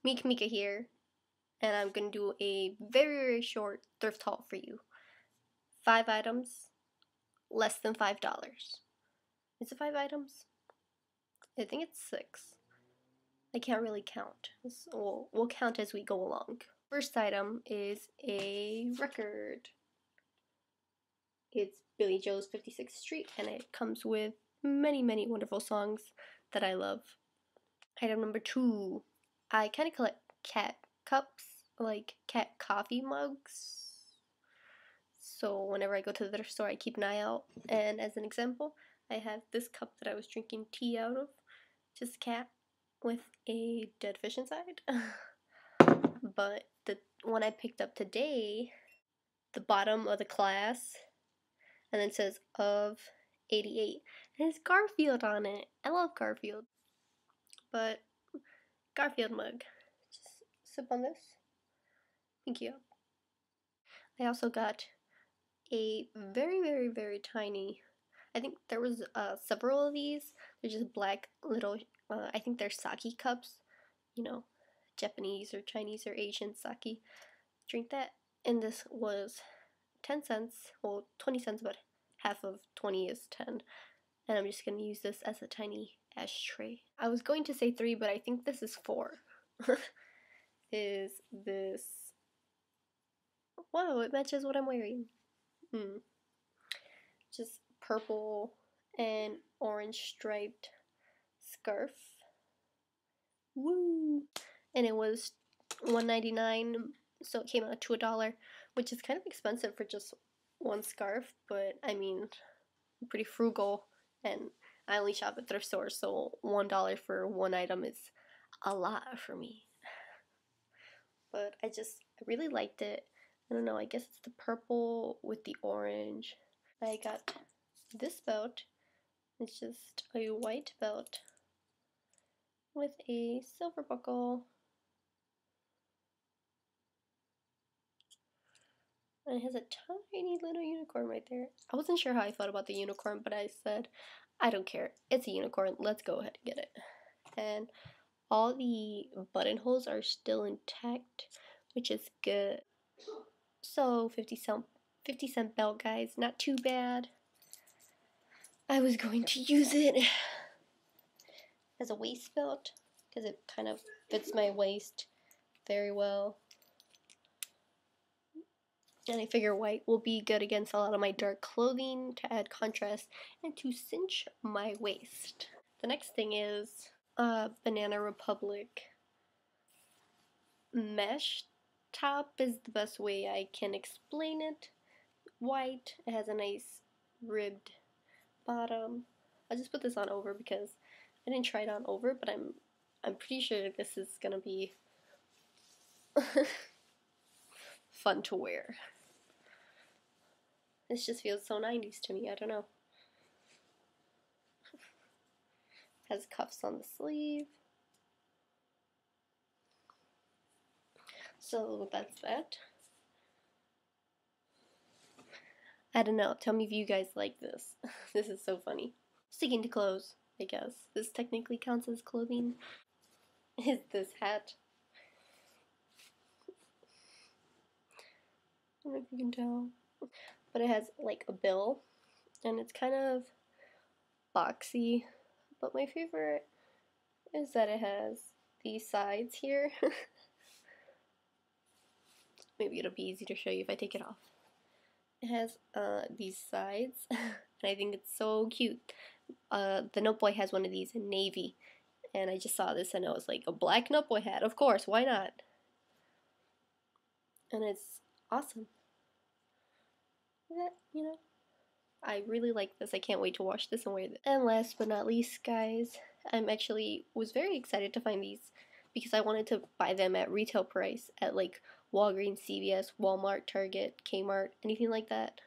Meekmica here, and I'm gonna do a very short thrift haul for you. 5 items, less than $5. Is it 5 items? I think it's 6. I can't really count. We'll count as we go along. First item is a record. It's Billy Joel's 56th Street, and it comes with many wonderful songs that I love. Item number 2. I kind of collect cat cups, like cat coffee mugs. So whenever I go to the thrift store, I keep an eye out. And as an example, I have this cup that I was drinking tea out of. Just a cat with a dead fish inside. But the one I picked up today, the bottom of the glass, and then it says of 88. And it's Garfield on it. I love Garfield. But Garfield mug. Just sip on this. Thank you. I also got a very tiny, I think there was several of these. They're just black little, I think they're sake cups. You know, Japanese or Chinese or Asian sake. Drink that. And this was 10 cents. Well, 20 cents, but half of 20 is 10. And I'm just going to use this as a tiny ashtray. I was going to say 3, but I think this is 4. Is this... Wow, it matches what I'm wearing. Just purple and orange striped scarf. Woo! And it was $1.99, so it came out to $1, which is kind of expensive for just one scarf, but I mean, I'm pretty frugal, and I only shop at thrift stores, so $1 for one item is a lot for me. But I really liked it. I don't know, I guess it's the purple with the orange. I got this belt. It's just a white belt with a silver buckle. And it has a tiny little unicorn right there. I wasn't sure how I felt about the unicorn, but I said, I don't care. It's a unicorn. Let's go ahead and get it. And all the buttonholes are still intact, which is good. So 50 cent belt, guys. Not too bad. I was going to use it as a waist belt because it kind of fits my waist very well. And I figure white will be good against a lot of my dark clothing to add contrast and to cinch my waist. The next thing is Banana Republic mesh top is the best way I can explain it. White, it has a nice ribbed bottom. I'll just put this on over because I didn't try it on over, but I'm pretty sure this is gonna be fun to wear. This just feels so 90s to me, I don't know. Has cuffs on the sleeve. So that's that. I don't know, tell me if you guys like this. This is so funny. Sticking to clothes, I guess. This technically counts as clothing. Is this hat. I don't know if you can tell. But it has like a bill, and it's kind of boxy. But my favorite is that it has these sides here. Maybe it'll be easy to show you if I take it off. It has these sides, and I think it's so cute. The Noteboy has one of these in navy, and I just saw this and it was like a black Noteboy hat. Of course, why not? And it's awesome. You know, I really like this. I can't wait to wash this and wear this. And last but not least, guys, was very excited to find these because I wanted to buy them at retail price at like Walgreens, CVS, Walmart, Target, Kmart, anything like that.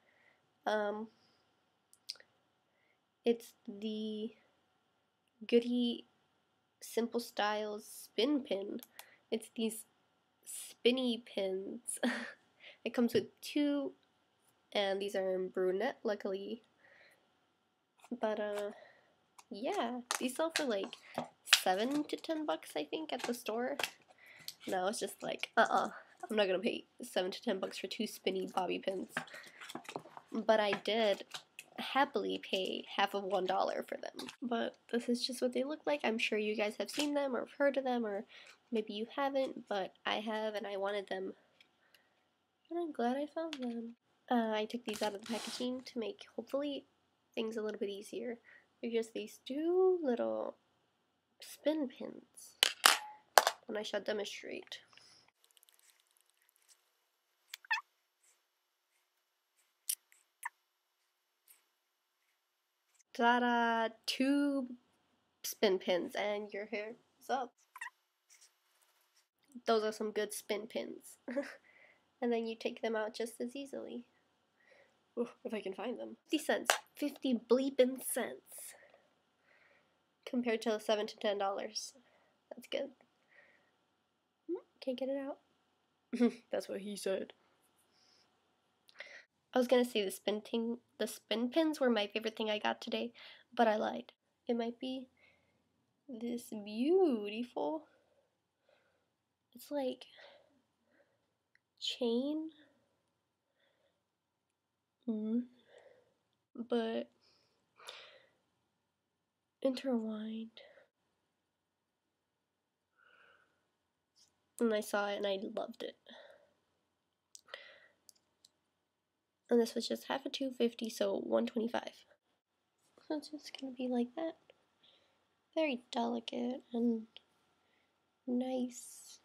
It's the Goody Simple Styles spin pin. It's these spinny pins. It comes with 2, and these are in brunette, luckily. But yeah, these sell for like $7 to $10, I think, at the store. No, it's just like, I'm not gonna pay $7 to $10 for 2 spinny bobby pins. But I did happily pay half of $1 for them. But this is just what they look like. I'm sure you guys have seen them or heard of them, or maybe you haven't, but I have, and I wanted them. And I'm glad I found them. I took these out of the packaging to make, hopefully, things a little bit easier. They're just these 2 little spin pins. And I shall demonstrate. Ta-da! 2 spin pins, and your hair is up. Those are some good spin pins. And then you take them out just as easily. Ooh, if I can find them. 50 cents. 50 bleepin' cents. Compared to $7 to $10. That's good. Can't get it out. That's what he said. I was gonna say the spin pins were my favorite thing I got today, but I lied. It might be this beautiful, it's like chain, but intertwined. And I saw it and I loved it. And this was just half a $2.50, so $1.25. So it's just gonna be like that. Very delicate and nice.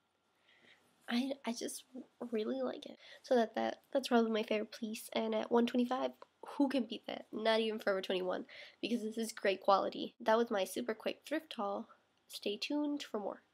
I just really like it. So that's probably my favorite piece. And at $1.25, who can beat that? Not even Forever 21, because this is great quality. That was my super quick thrift haul. Stay tuned for more.